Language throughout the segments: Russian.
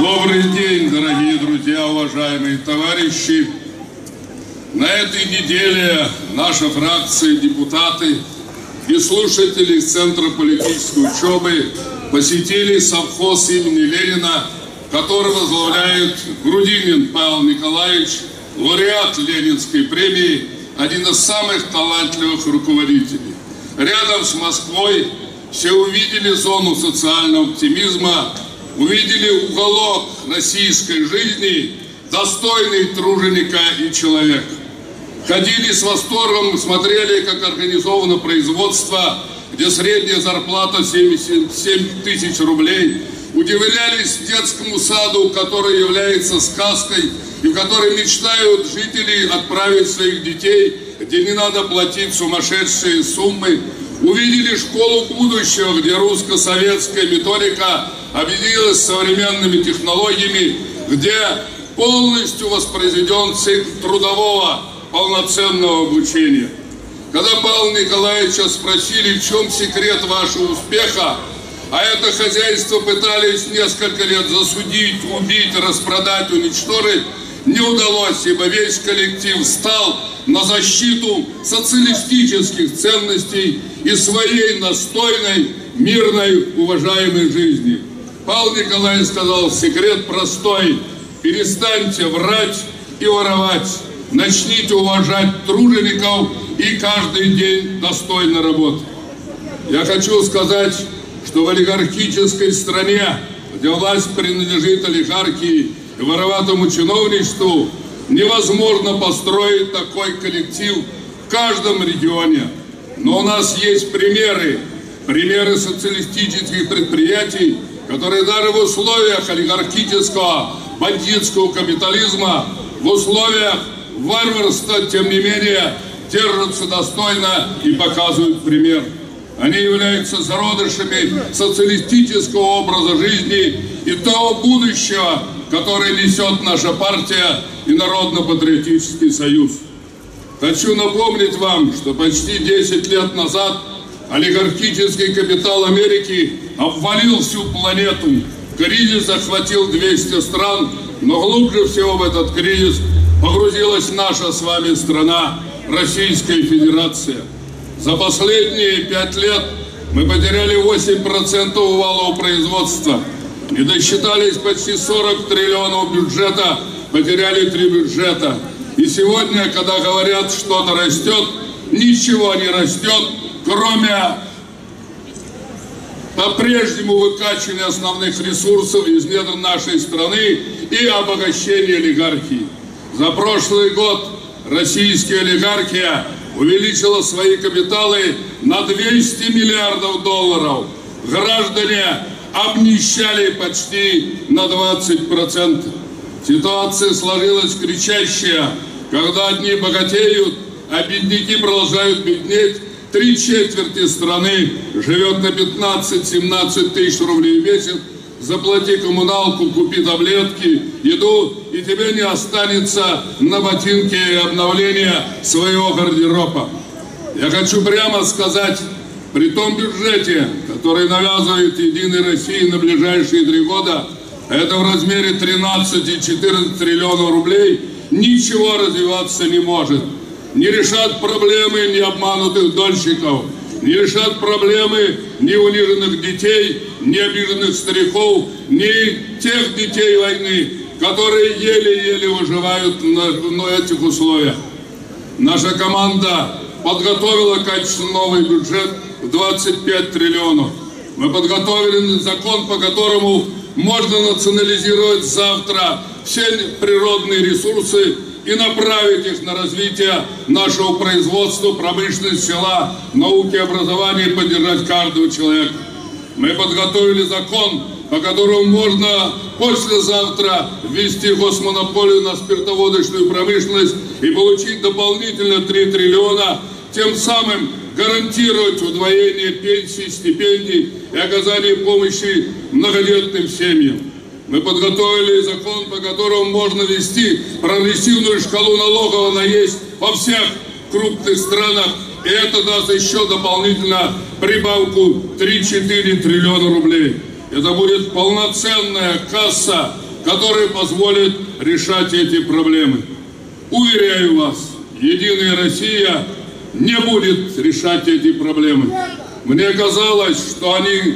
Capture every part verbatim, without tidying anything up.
Добрый день, дорогие друзья, уважаемые товарищи. На этой неделе наша фракция, депутаты и слушатели Центра политической учебы посетили совхоз имени Ленина, который возглавляет Грудинин Павел Николаевич, лауреат Ленинской премии, один из самых талантливых руководителей. Рядом с Москвой все увидели зону социального оптимизма, увидели уголок российской жизни, достойный труженика и человека. Ходили с восторгом, смотрели, как организовано производство, где средняя зарплата семьдесят семь тысяч рублей. Удивлялись детскому саду, который является сказкой, и в который мечтают жители отправить своих детей, где не надо платить сумасшедшие суммы. Увидели школу будущего, где русско-советская методика объединилась с современными технологиями, где полностью воспроизведен цикл трудового полноценного обучения. Когда Павла Николаевича спросили, в чем секрет вашего успеха, а это хозяйство пытались несколько лет засудить, убить, распродать, уничтожить, не удалось, ибо весь коллектив встал на защиту социалистических ценностей и своей настойной, мирной, уважаемой жизни. Павел Николаевич сказал, секрет простой: перестаньте врать и воровать, начните уважать тружеников и каждый день достойно работать. Я хочу сказать, что в олигархической стране, где власть принадлежит олигархии и вороватому чиновничеству, невозможно построить такой коллектив в каждом регионе. Но у нас есть примеры, примеры социалистических предприятий, которые даже в условиях олигархического бандитского капитализма, в условиях варварства, тем не менее, держатся достойно и показывают пример. Они являются зародышами социалистического образа жизни и того будущего, которое несет наша партия и Народно-патриотический союз. Хочу напомнить вам, что почти десять лет назад олигархический капитал Америки обвалил всю планету. Кризис захватил двести стран, но глубже всего в этот кризис погрузилась наша с вами страна, Российская Федерация. За последние пять лет мы потеряли восемь процентов валового производства, не досчитались почти сорок триллионов бюджета, потеряли три бюджета. И сегодня, когда говорят, что-то растет, ничего не растет, кроме по-прежнему выкачивания основных ресурсов из недр нашей страны и обогащения олигархии. За прошлый год российская олигархия увеличила свои капиталы на двести миллиардов долларов. Граждане обнищали почти на двадцать процентов. Ситуация сложилась кричащая, когда одни богатеют, а бедняки продолжают беднеть. Три четверти страны живет на пятнадцать-семнадцать тысяч рублей в месяц. Заплати коммуналку, купи таблетки, еду, и тебе не останется на ботинке обновления своего гардероба. Я хочу прямо сказать, при том бюджете, который навязывает Единой России на ближайшие три года, это в размере тринадцать-четырнадцать триллионов рублей, ничего развиваться не может. Не решат проблемы ни обманутых дольщиков, не решат проблемы ни униженных детей, ни обиженных стариков, ни тех детей войны, которые еле-еле выживают на, на этих условиях. Наша команда подготовила качественно новый бюджет в двадцать пять триллионов. Мы подготовили закон, по которому можно национализировать завтра все природные ресурсы и направить их на развитие нашего производства, промышленности, села, науки, образования и поддержать каждого человека. Мы подготовили закон, по которому можно послезавтра ввести госмонополию на спиртоводочную промышленность и получить дополнительно три триллиона, тем самым гарантировать удвоение пенсий, стипендий и оказание помощи многодетным семьям. Мы подготовили закон, по которому можно ввести прогрессивную шкалу налогов на есть во всех крупных странах, и это даст еще дополнительно прибавку три-четыре триллиона рублей. Это будет полноценная касса который позволит решать эти проблемы. Уверяю вас, Единая Россия не будет решать эти проблемы. Мне казалось, что они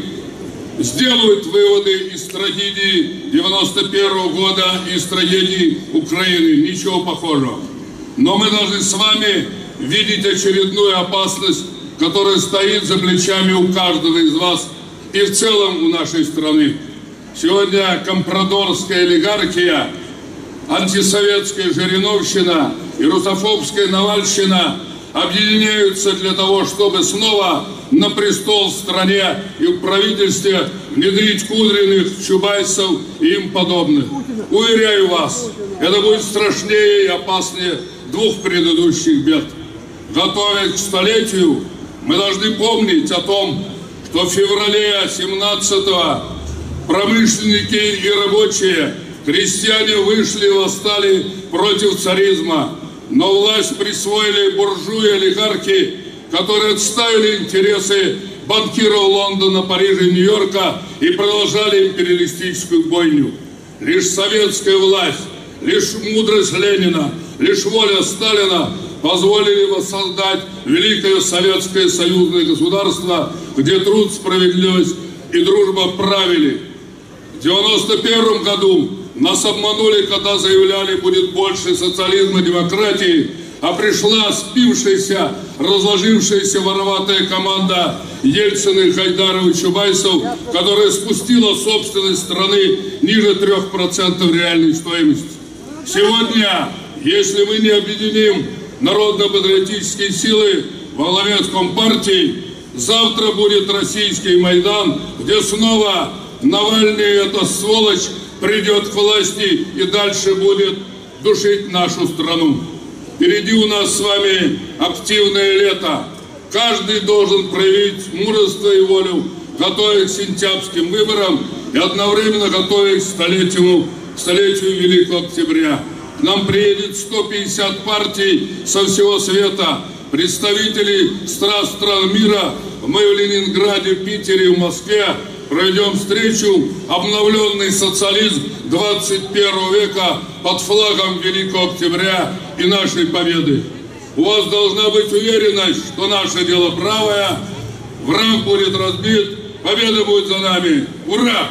сделают выводы из трагедии девяносто первого года и из трагедии Украины. Ничего похожего. Но мы должны с вами видеть очередную опасность, которая стоит за плечами у каждого из вас и в целом у нашей страны. Сегодня компрадорская олигархия, антисоветская жириновщина и русофобская навальщина объединяются для того, чтобы снова на престол в стране и в правительстве внедрить Кудриных, Чубайсов и им подобных. Уверяю вас, это будет страшнее и опаснее двух предыдущих бед. Готовясь к столетию, мы должны помнить о том, что в феврале семнадцатого промышленники и рабочие, крестьяне вышли и восстали против царизма. Но власть присвоили буржуи, олигархи, которые отставили интересы банкиров Лондона, Парижа и Нью-Йорка и продолжали империалистическую бойню. Лишь советская власть, лишь мудрость Ленина, лишь воля Сталина позволили воссоздать великое советское союзное государство, где труд, справедливость и дружба правили. В девяносто первом году нас обманули, когда заявляли, будет больше социализма и демократии, а пришла спившаяся, разложившаяся вороватая команда Ельцина, Гайдарова и Чубайсов, которая спустила собственность страны ниже трех процентов реальной стоимости. Сегодня, если мы не объединим народно-патриотические силы во главе с Компартией, завтра будет российский Майдан, где снова Навальный, эта сволочь, придет к власти и дальше будет душить нашу страну. Впереди у нас с вами активное лето. Каждый должен проявить мужество и волю, готовясь к сентябрьским выборам и одновременно готовясь к столетию, к столетию Великого Октября. К нам приедет сто пятьдесят партий со всего света, представители стран стран мира. Мы в Ленинграде, Питере, в Москве проведем встречу «Обновленный социализм двадцать первого века» под флагом Великого Октября и нашей победы. У вас должна быть уверенность, что наше дело правое, враг будет разбит, победа будет за нами. Ура!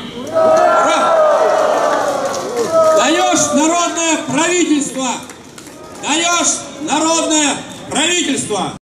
Ура! Даешь народное правительство! Даешь народное правительство!